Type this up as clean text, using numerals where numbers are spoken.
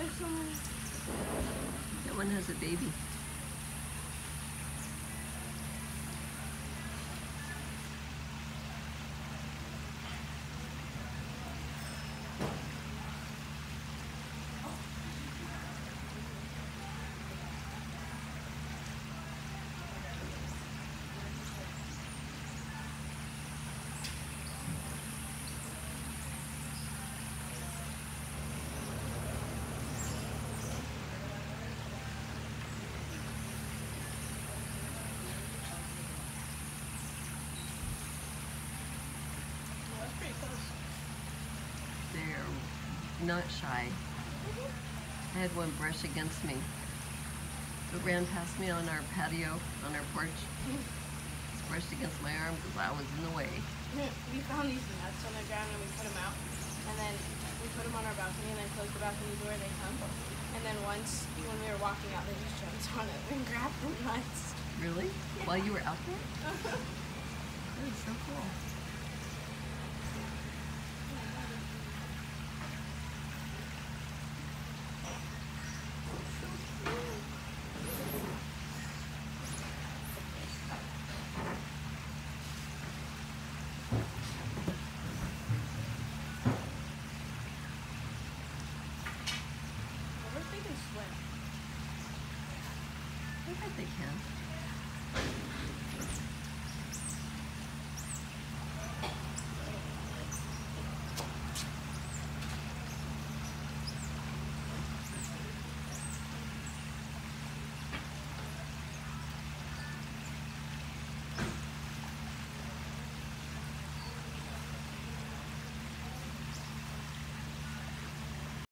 there's so many. That one has a baby. They're not shy. I had one brush against me. It ran past me on our patio, on our porch. It's brushed against my arm because I was in the way. We found these nuts on the ground and we put them out. And then we put them on our balcony and then closed the balcony door and they come. And then once, when we were walking out, they just jumped on it and grabbed the nuts. Really? Yeah. While you were out there? That is so cool.